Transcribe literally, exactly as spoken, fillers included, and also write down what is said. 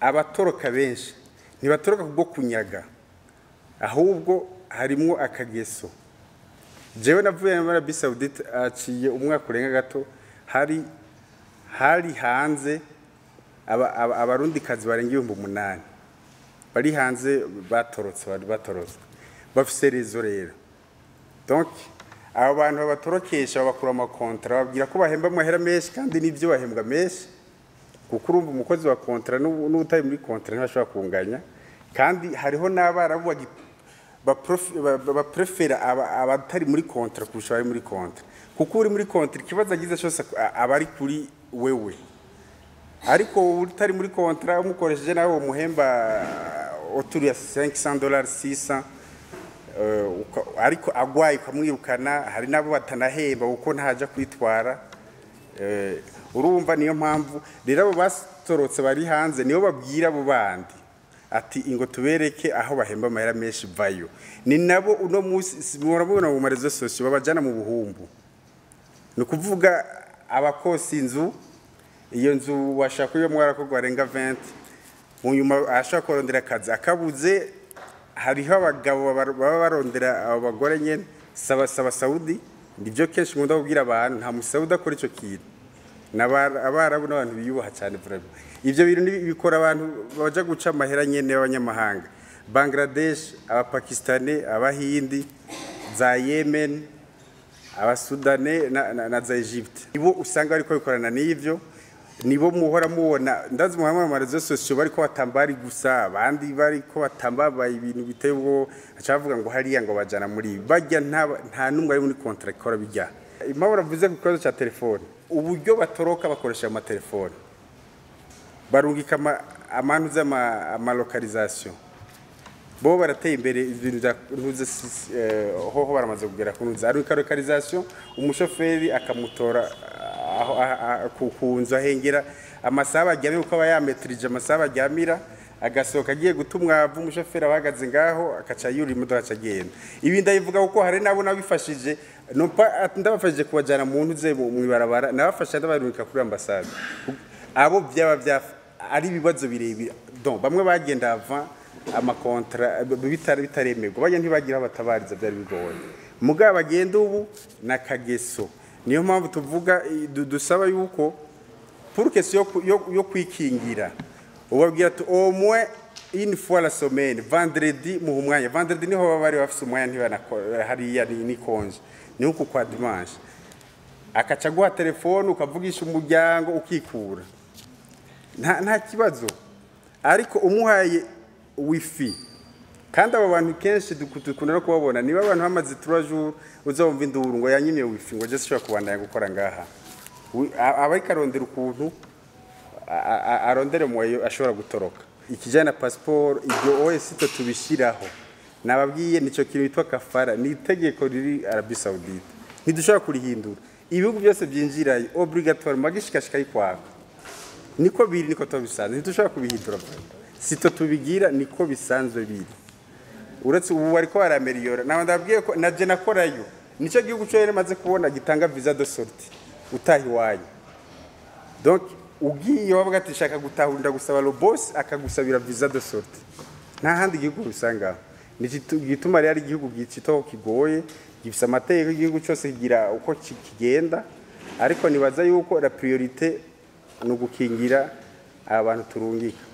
abatoroka benshi ntibatoroka kubwo kunyaga ahubwo harimo akageso. Jewe navuye muri Arabie Saoudite aciye umwaka urenga gato hari hari hanze abarundi kazi barenga ibihumbi umunani bari hanze batorotse bari batorotse bafise rezo rero. Donc abo bantu babatorokesha bakura amakontra babwira ko bahemba amahera menshi kandi nivyo bahembwa menshi kuko urumva umukozi wa kontra n'utari muri kontra ntashobora kunganya kandi hariho n'abarabu ba prefera abatari muri kontra kurusha bari muri kontra kuko uri muri kontra ikibazo agize cyose abari kuri wewe ariko utari muri kontra umukoresheje nawe umuhemba oturi ya cinq cents dollars six cents uh, ariko agwaye kamwirukana hari nabo batanahemba uko ntaja kwitwara uh, urumva niyo mpamvu rero abo batorotse bari hanze niyo babwira abo bandi ati ingo tubereke aho bahemba amahera menshi vayo ni nabo uno musi murabona mu marezo sosio babajana mu buhumbu no kuvuga abakosi inzu iyo nzu washaka iyo mwarakogwa renga vingt mu nyuma ashaka kurondera akazi akabuze hariho abagabo baba barondera abagore nyene saba saba Saudi ndivyo kenshi ngunda kubwira abantu nta musaudi akora ico kintu n'abarabu n'abantu biyubaha cyane vraiment ivyo bintu bikora abantu baje guca amahera nyene y'abanyamahanga Bangladesh abapakistani abahindi za Yemen abasudane na, na, na za Egypt ibo usanga ariko bikorana n'ivyo nibo muhora mubona ndazi muhamwe mu rezo sosio bariko batambari gusa abandi bariko batambaba ibintu biteye ubwo acavuga ngo hariya ngo bajana muri bajya nta nta numwe ari muri contract ikora bijya impamvu ravuze ku kibazo cha telefone uburyo batoroka bakoresha ama telefone barungika amantu z'ama ama localisation bo barateye imbere ibintu ntuze hoho baramaze kugera kunuza ari localisation umushoferi akamutora aho kunza hengera amasaba ajyame uko abayametrije amasaba ajyamira agasoka agiye gutumwa umushoferi abagaze ngaho akaca yuri imodoka acagenda ibi ndayivuga uko hari nabo nabifashije no pa ndabafashije kubajana mu ntuze mu ibarabara nabafasha ndabarurika kuri ambassade abo byaba bya ari bibazo birebire donc bamwe bagenda ava amakontra bitari bitaremego bajya ntibagira abatabariza byari bigoye mugabo bagenda ubu nakageso niyo mpamvu tuvuga dusaba yuko pour question yo kwikingira ubabwira tu au moins une fois la semaine vendredi mu mwanya vendredi niho baba bari bafise umwanya ntibanakora hariya ni konje ni uko kwa dimanche akaca guha telefone ukavugisha umuryango ukikura nta nta kibazo ariko umuhaye wifi kandi aba bantu kenshi dukunda no kubabona niba abantu bamaze trois jours uzumva induru ngo yanyimye wifi ngo je sishobora kubandanya gukora ngaha aba ikarondera ukuntu arondere moyo ashobora gutoroka ikijana passport ibyo O S tubishiraho nababwiye nico kintu bitwa kafara ni itegeko riri Arabie Saoudite ntidushobora kurihindura ibihugu byose byinjirayo obligatoire magishikashika yikwaka niko biri niko tobisanzwe ntidushobora kubihindura sito tubigira niko bisanzwe biri uretse ubu ariko barameliora naho ndabwiye ko naje nakorayo nico gihugu cyo maze kubona gitanga visa de sortie utahi wayo donc ugiye wavuga ati shaka gutahurira gusaba lo boss akagusabira visa de sortie nta handi gihugu bisanga niki gituma ari igihugu gicito kigoye gifisa amateka igihugu cyose kigira uko kigenda ariko nibaza yuko la priorité no gukingira abantu turungika